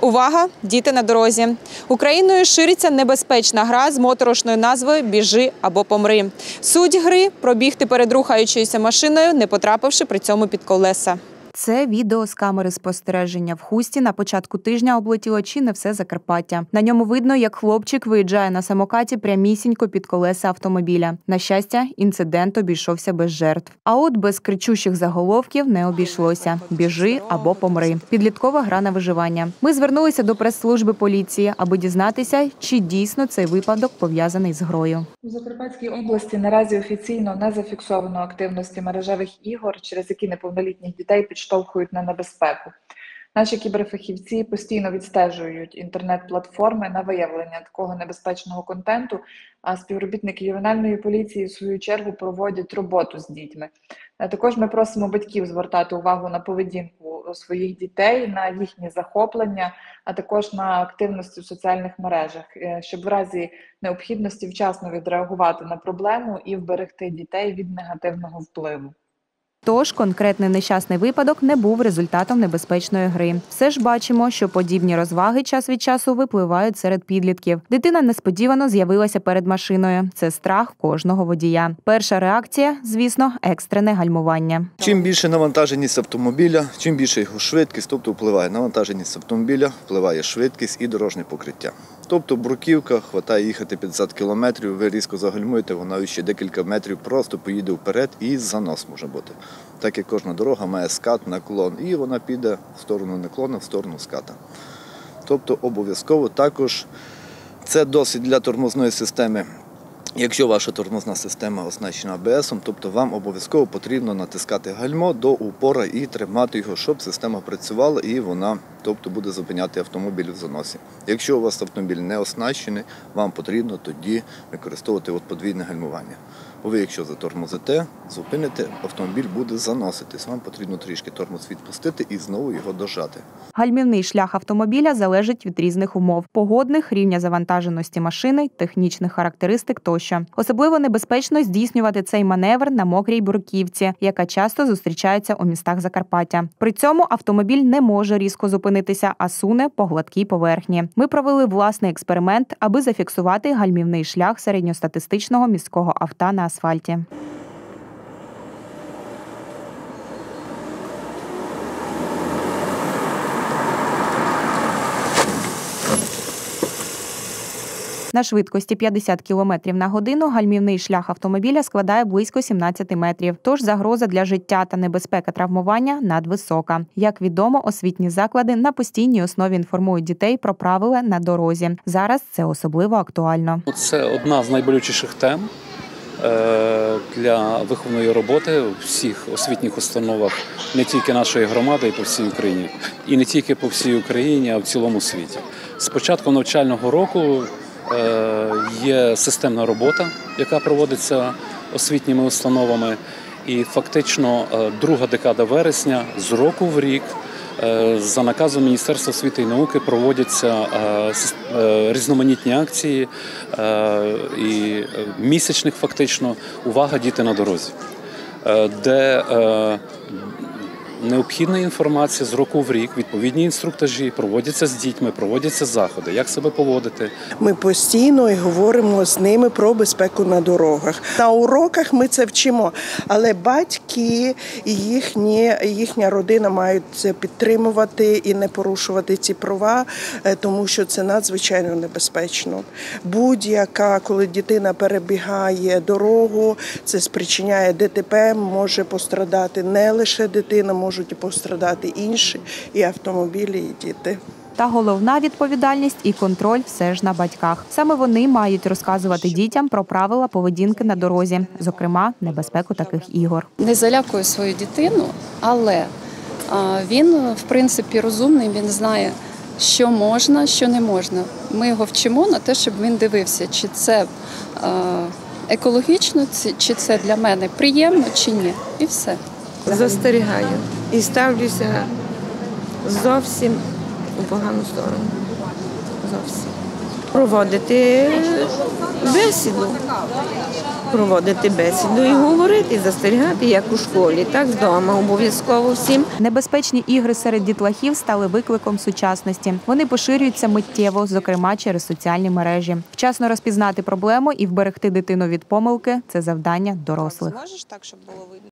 Увага! Діти на дорозі! Україною шириться небезпечна гра з моторошною назвою «Біжи або помри». Суть гри – пробігти перед рухаючоюся машиною, не потрапивши при цьому під колеса. Це відео з камери спостереження в Хусті на початку тижня облетіло чи не все Закарпаття. На ньому видно, як хлопчик виїжджає на самокаті прямісінько під колеса автомобіля. На щастя, інцидент обійшовся без жертв. А от без кричущих заголовків не обійшлося. «Біжи або помри». Підліткова гра на виживання. Ми звернулися до прес-служби поліції, аби дізнатися, чи дійсно цей випадок пов'язаний з грою. У Закарпатській області наразі офіційно не зафіксовано активності мережевих ігор, через які неповнолітніх дітей підштовхують на небезпеку. Наші кіберфахівці постійно відстежують інтернет-платформи на виявлення такого небезпечного контенту, а співробітники ювенальної поліції, в свою чергу, проводять роботу з дітьми. Також ми просимо батьків звертати увагу на поведінку своїх дітей, на їхні захоплення, а також на активності в соціальних мережах, щоб в разі необхідності вчасно відреагувати на проблему і вберегти дітей від негативного впливу. Тож конкретний нещасний випадок не був результатом небезпечної гри. Все ж бачимо, що подібні розваги час від часу випливають серед підлітків. Дитина несподівано з'явилася перед машиною. Це страх кожного водія. Перша реакція, звісно, екстрене гальмування. Чим більше навантаженість автомобіля, чим більше його швидкість, тобто впливає навантаженість автомобіля, впливає швидкість і дорожнє покриття. Тобто бруківка, хватає їхати 50 кілометрів, ви різко загальмуєте, вона ще декілька метрів просто поїде вперед і занос може бути. Так як кожна дорога має скат, наклон, і вона піде в сторону наклону, в сторону ската. Тобто обов'язково також це досить для тормозної системи. Якщо ваша тормозна система оснащена АБС, тобто вам обов'язково потрібно натискати гальмо до упора і тримати його, щоб система працювала і вона буде зупиняти автомобіль в заносі. Якщо у вас автомобіль не оснащений, вам потрібно тоді використовувати подвійне гальмування. Бо ви, якщо затормозите, зупините, автомобіль буде заноситись. Вам потрібно трішки тормоз відпустити і знову його дожати. Гальмівний шлях автомобіля залежить від різних умов – погодних, рівня завантаженості машини, технічних характеристик тощо. Особливо небезпечно здійснювати цей маневр на мокрій бруківці, яка часто зустрічається у містах Закарпаття. При цьому автомобіль не може різко зупинитися, а суне по гладкій поверхні. Ми провели власний експеримент, аби зафіксувати гальмівний шлях середньостатистичного міського авто на асфальті. На швидкості 50 км на годину гальмівний шлях автомобіля складає близько 17 метрів. Тож загроза для життя та небезпека травмування надвисока. Як відомо, освітні заклади на постійній основі інформують дітей про правила на дорозі. Зараз це особливо актуально. Це одна з найболючіших тем для виховної роботи у всіх освітніх установах не тільки нашої громади, і по всій Україні. І не тільки по всій Україні, а в цілому світі. З початку навчального року є системна робота, яка проводиться освітніми установами. І фактично друга декада вересня з року в рік за наказом Міністерства освіти і науки проводяться різноманітні акції і місячних фактично «Увага, діти на дорозі», де необхідна інформація з року в рік, відповідні інструктажі, проводяться з дітьми, проводяться заходи, як себе поводити. Ми постійно говоримо з ними про безпеку на дорогах. На уроках ми це вчимо, але батьки і їхня родина мають це підтримувати і не порушувати ці права, тому що це надзвичайно небезпечно. Будь-яка, коли дитина перебігає дорогу, це спричиняє ДТП, може пострадати не лише дитина, можуть пострадати інші, і автомобілі, і діти. Та головна відповідальність і контроль все ж на батьках. Саме вони мають розказувати дітям про правила поведінки на дорозі, зокрема, небезпеку таких ігор. Не залякую свою дитину, але він, в принципі, розумний, він знає, що можна, що не можна. Ми його вчимо на те, щоб він дивився, чи це екологічно, чи це для мене приємно, чи ні. І все. Застерігаю і ставлюся зовсім у погану сторону. Зовсім. Проводити бесіду проводити бесіду і говорити, застерігати, як у школі, так вдома обов'язково всім. Небезпечні ігри серед дітлахів стали викликом сучасності. Вони поширюються миттєво, зокрема через соціальні мережі. Вчасно розпізнати проблему і вберегти дитину від помилки – це завдання дорослих. Зможеш так, щоб було видно?